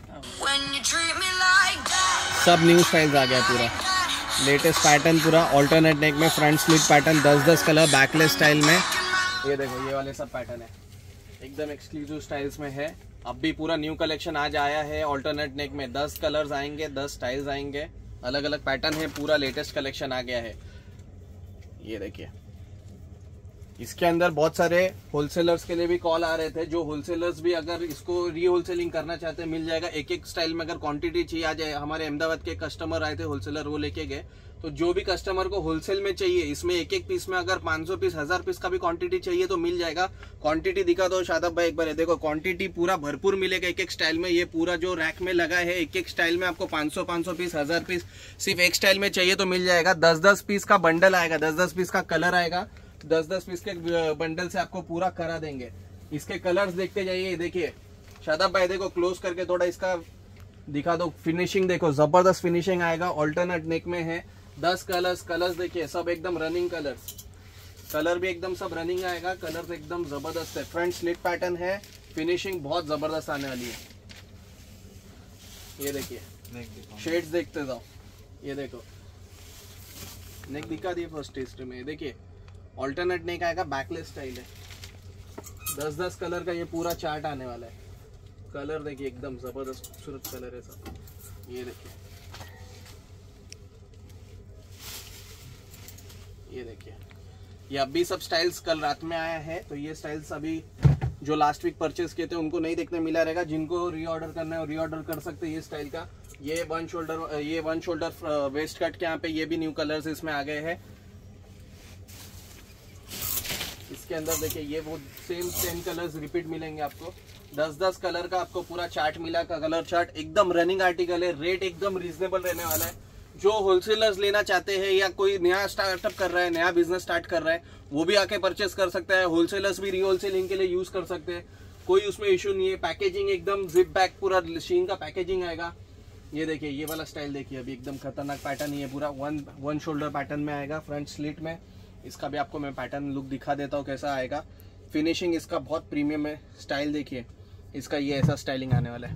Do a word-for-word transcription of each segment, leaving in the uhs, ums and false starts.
सब new styles आ गया, पूरा लेटेस्ट पैटर्न, पूरा ऑल्टरनेट नेक में फ्रंट स्लिट पैटर्न, दस दस कलर बैकलेस स्टाइल में। ये देखो ये वाले सब पैटर्न है, एकदम एक्सक्लूसिव स्टाइल्स में है। अब भी पूरा न्यू कलेक्शन आज आया है ऑल्टरनेट नेक में, दस कलर्स आएंगे, दस स्टाइल्स आएंगे, अलग अलग पैटर्न है, पूरा लेटेस्ट कलेक्शन आ गया है। ये देखिए इसके अंदर बहुत सारे होलसेलर्स के लिए भी कॉल आ रहे थे, जो होलसेलर्स भी अगर इसको री होलसेलिंग करना चाहते हैं मिल जाएगा। एक एक स्टाइल में अगर क्वांटिटी चाहिए आ जाए, हमारे अहमदाबाद के कस्टमर आए थे होलसेलर, वो लेके गए। तो जो भी कस्टमर को होलसेल में चाहिए, इसमें एक एक पीस में अगर पाँच सौ पीस हजार पीस का भी क्वांटिटी चाहिए तो मिल जाएगा। क्वांटिटी दिखा दो शादाब भाई एक बार, देखो क्वांटिटी पूरा भरपूर मिलेगा एक एक स्टाइल में। ये पूरा जो रैक में लगा है, एक एक स्टाइल में आपको पाँच सौ पाँच सौ पीस, हजार पीस सिर्फ एक स्टाइल में चाहिए तो मिल जाएगा। दस दस पीस का बंडल आएगा, दस दस पीस का कलर आएगा, दस दस पीस के बंडल से आपको पूरा करा देंगे। इसके कलर्स देखते जाइए, देखिए शादाब भाई देखो क्लोज करके थोड़ा इसका दिखा दो, फिनिशिंग देखो जबरदस्त फिनिशिंग आएगा। ऑल्टरनेट नेक में है, दस कलर्स, कलर्स देखिए सब एकदम रनिंग कलर्स, कलर भी एकदम सब रनिंग आएगा, कलर्स एकदम जबरदस्त है। फ्रंट स्लिट पैटर्न है, फिनिशिंग बहुत जबरदस्त आने वाली है। ये देखिए शेड्स देखते जाओ, ये देखो नेक दिखा दिए फर्स्ट टेस्ट में। देखिए ऑल्टरनेट नेक आएगा, बैकलेस स्टाइल है, दस दस कलर का ये पूरा चार्ट आने वाला है। कलर देखिए एकदम जबरदस्त खूबसूरत कलर है सब। ये देखिए ये देखिए ये अभी सब स्टाइल्स कल रात में आया है, तो ये स्टाइल्स अभी जो लास्ट वीक परचेज किए थे उनको नहीं देखने मिला रहेगा। जिनको रीऑर्डर करना है वो रीऑर्डर कर सकते हैं। ये स्टाइल का ये वन शोल्डर, ये वन शोल्डर वेस्ट कट के यहाँ पे ये भी न्यू कलर्स इसमें आ गए हैं। इसके अंदर देखिए ये वो सेम सेम कलर्स रिपीट मिलेंगे आपको, दस दस कलर का आपको पूरा चार्ट मिला का, कलर चार्ट एकदम रनिंग आर्टिकल है। रेट एकदम रीजनेबल रहने वाला है। जो होलसेलर्स लेना चाहते हैं या कोई नया स्टार्टअप कर रहा है, नया बिजनेस स्टार्ट कर रहा है, वो भी आके परचेस कर सकता है। होलसेलर्स भी री होलसेलिंग के लिए यूज कर सकते हैं, कोई उसमें इशू नहीं है। पैकेजिंग एकदम जिप बैक पूरा शीन का पैकेजिंग आएगा। ये देखिए ये वाला स्टाइल देखिए, अभी एकदम खतरनाक पैटर्न ही है, पूरा वन वन शोल्डर पैटर्न में आएगा, फ्रंट स्लिट में। इसका भी आपको मैं पैटर्न लुक दिखा देता हूँ कैसा आएगा। फिनिशिंग इसका बहुत प्रीमियम है। स्टाइल देखिए इसका, ये ऐसा स्टाइलिंग आने वाला है।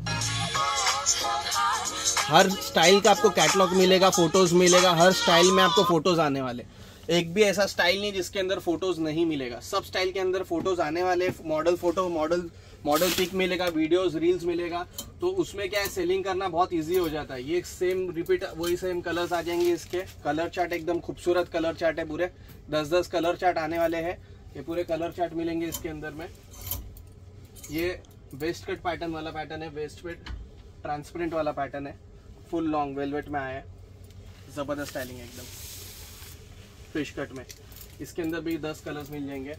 हर स्टाइल का आपको कैटलॉग मिलेगा, फोटोज मिलेगा, हर स्टाइल में आपको फोटोज आने वाले। एक भी ऐसा स्टाइल नहीं जिसके अंदर फोटोज नहीं मिलेगा, सब स्टाइल के अंदर फोटोज आने वाले। Model photo, model model pic मिलेगा, वीडियोस रील्स मिलेगा। तो उसमें क्या है, सेलिंग करना बहुत इजी हो जाता है। ये सेम रिपीट वही सेम कलर्स आ जाएंगे। इसके कलर चार्ट एकदम खूबसूरत कलर चार्ट है, पूरे दस दस कलर चार्ट आने वाले हैं। ये पूरे कलर चार्ट मिलेंगे इसके अंदर में। ये वेस्ट कट पैटर्न वाला पैटर्न है, वेस्ट कट ट्रांसपेरेंट वाला पैटर्न है, फुल लॉन्ग वेलवेट में आया है, जबरदस्त स्टाइलिंग है एकदम फिश कट में। इसके अंदर भी दस कलर्स मिल जाएंगे।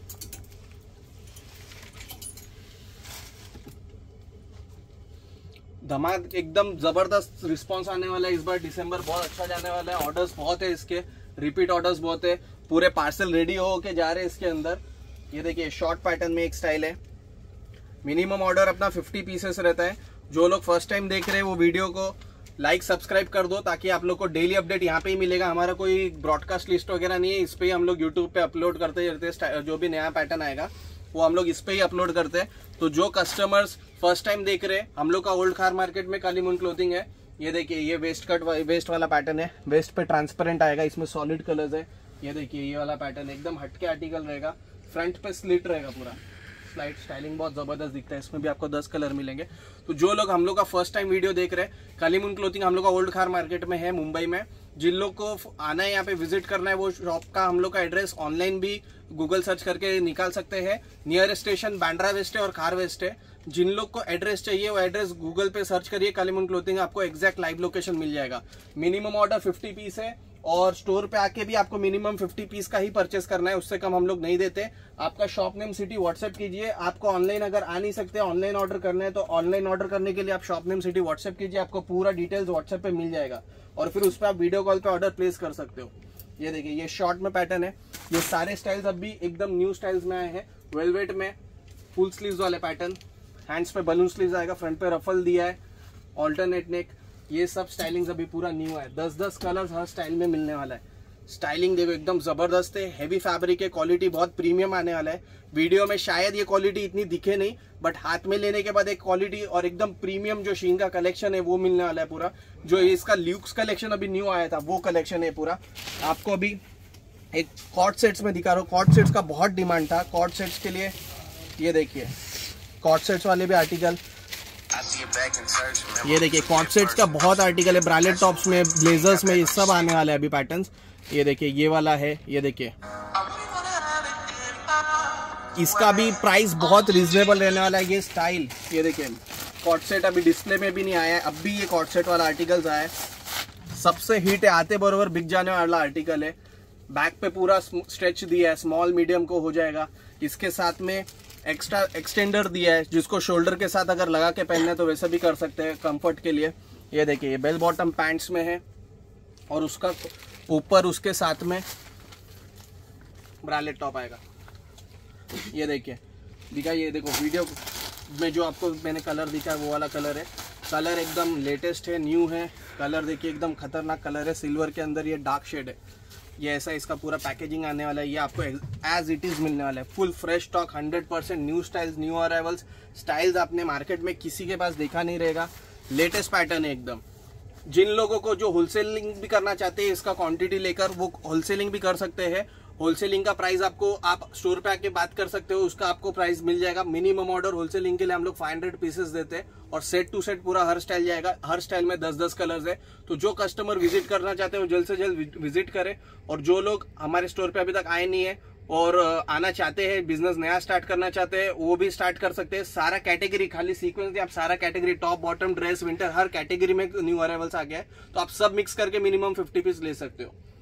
धमाक एकदम जबरदस्त रिस्पांस आने वाला है इस बार। दिसंबर बहुत अच्छा जाने वाला है, ऑर्डर्स बहुत है इसके, रिपीट ऑर्डर्स बहुत है, पूरे पार्सल रेडी हो के जा रहे हैं इसके अंदर। ये देखिए शॉर्ट पैटर्न में एक स्टाइल है। मिनिमम ऑर्डर अपना फिफ्टी पीसेस रहता है। जो लोग फर्स्ट टाइम देख रहे हैं वो वीडियो को लाइक सब्सक्राइब कर दो, ताकि आप लोग को डेली अपडेट यहाँ पे ही मिलेगा। हमारा कोई ब्रॉडकास्ट लिस्ट वगैरह नहीं है, इस पे ही हम लोग यूट्यूब पे अपलोड करते रहते हैं। जो भी नया पैटर्न आएगा वो हम लोग इस पे ही अपलोड करते हैं। तो जो कस्टमर्स फर्स्ट टाइम देख रहे हैं, हम लोग का ओल्ड खार मार्केट में कालीमुंड क्लोथिंग है। ये देखिए ये वेस्ट कट वेस्ट वाला पैटर्न है, वेस्ट पे ट्रांसपेरेंट आएगा, इसमें सॉलिड कलर्स है। ये देखिए ये वाला पैटर्न एकदम हटके आर्टिकल रहेगा, फ्रंट पे स्लिट रहेगा पूरा, स्लाइड स्टाइलिंग बहुत जबरदस्त दिखता है। इसमें भी आपको दस कलर मिलेंगे। तो जो लोग हम लोग का फर्स्ट टाइम वीडियो देख रहे हैं, कालीमुंड क्लोथिंग हम लोग का ओल्ड खार मार्केट में है मुंबई में। जिन लोग को आना है यहाँ पे विजिट करना है, वो शॉप का हम लोग का एड्रेस ऑनलाइन भी गूगल सर्च करके निकाल सकते हैं। नियर स्टेशन बांद्रा वेस्ट है और खार वेस्ट है। जिन लोग को एड्रेस चाहिए वो एड्रेस गूगल पे सर्च करिए कालीमुंड क्लोथिंग, आपको एग्जैक्ट लाइव लोकेशन मिल जाएगा। मिनिमम ऑर्डर फिफ्टी पीस है और स्टोर पे आके भी आपको मिनिमम फिफ्टी पीस का ही परचेस करना है, उससे कम हम लोग नहीं देते। आपका शॉप नेम सिटी व्हाट्सएप कीजिए। आपको ऑनलाइन अगर आ नहीं सकते, ऑनलाइन ऑर्डर करना है, तो ऑनलाइन ऑर्डर करने के लिए आप शॉप नेम सिटी व्हाट्सएप कीजिए, आपको पूरा डिटेल्स व्हाट्सएप पे मिल जाएगा और फिर उस पर आप वीडियो कॉल पे ऑर्डर प्लेस कर सकते हो। ये देखिए ये शॉर्ट में पैटर्न है। ये सारे स्टाइल्स अभी एकदम न्यू स्टाइल्स में आए हैं। वेलवेट में फुल स्लीव्स वाले पैटर्न, हैंड्स पे बलून स्लीव्स आएगा, फ्रंट पे रफल दिया है, ऑल्टरनेट नेक, ये सब स्टाइलिंग्स अभी पूरा न्यू है। दस दस कलर्स हर स्टाइल में मिलने वाला है। स्टाइलिंग देखो एकदम जबरदस्त है, हैवी फैब्रिक है, क्वालिटी बहुत प्रीमियम आने वाला है। वीडियो में शायद ये क्वालिटी इतनी दिखे नहीं, बट हाथ में लेने के बाद एक क्वालिटी और एकदम प्रीमियम जो शीन का कलेक्शन है वो मिलने वाला है पूरा। जो इसका ल्यूक्स कलेक्शन अभी न्यू आया था वो कलेक्शन है पूरा। आपको अभी एक कॉर्ड सेट्स में दिखा रहा हूँ, कॉर्ड सेट्स का बहुत डिमांड था। कॉर्ड सेट्स के लिए ये देखिए कॉर्ड सेट्स वाले भी आर्टिकल, ये देखिए कॉर्ड सेट्स का बहुत आर्टिकल है, ब्रांडेड टॉप्स में, ब्लेजर्स में, ये सब आने वाले हैं अभी पैटर्न्स। ये देखिए ये वाला है, ये देखिए इसका भी प्राइस बहुत रिजनेबल रहने वाला है। ये स्टाइल, ये देखिए कॉर्ड सेट अभी डिस्प्ले में भी नहीं आया है, अब भी ये कॉर्ड सेट वाला आर्टिकल्स आया है, सबसे हिट है, आते बरोबर बिक जाने वाला आर्टिकल है। बैक पे पूरा स्ट्रेच दिया है, स्मॉल मीडियम को हो जाएगा। इसके साथ में एक्स्ट्रा एक्सटेंडर दिया है, जिसको शोल्डर के साथ अगर लगा के पहनना है तो वैसे भी कर सकते हैं कंफर्ट के लिए। ये देखिए ये बेल बॉटम पैंट्स में है और उसका ऊपर उसके साथ में ब्रालेट टॉप आएगा। ये देखिए दिखा, ये देखो वीडियो में जो आपको मैंने कलर दिखा है वो वाला कलर है। कलर एकदम लेटेस्ट है, न्यू है। कलर देखिए एकदम खतरनाक कलर है, सिल्वर के अंदर ये डार्क शेड है। ये ऐसा इसका पूरा पैकेजिंग आने वाला है। ये आपको एज इट इज मिलने वाला है, full fresh stock, hundred percent new styles, new arrivals. Styles आपने मार्केट में किसी के पास देखा नहीं रहेगा, लेटेस्ट पैटर्न है एकदम। जिन लोगों को जो होलसेलिंग भी करना चाहते हैं इसका क्वांटिटी लेकर, वो होलसेलिंग भी कर सकते हैं। होलसेलिंग का प्राइस आपको, आप स्टोर पे आके बात कर सकते हो, उसका आपको प्राइस मिल जाएगा। मिनिमम ऑर्डर होलसेलिंग के लिए हम लोग फाइव हंड्रेड पीसेस देते हैं और सेट टू सेट पूरा हर स्टाइल जाएगा। हर स्टाइल में दस दस कलर्स है, तो जो कस्टमर विजिट करना चाहते हैं वो जल्द से जल्द विजिट करें। और जो लोग हमारे स्टोर पे अभी तक आए नहीं है और आना चाहते हैं, बिजनेस नया स्टार्ट करना चाहते हैं, वो भी स्टार्ट कर सकते हैं। सारा कैटेगरी, खाली सीक्वेंस नहीं, आप सारा category, top bottom dress winter, हर कैटेगरी में न्यू अराइवल्स आ गया है, तो आप सब मिक्स करके मिनिमम फिफ्टी पीस ले सकते हो।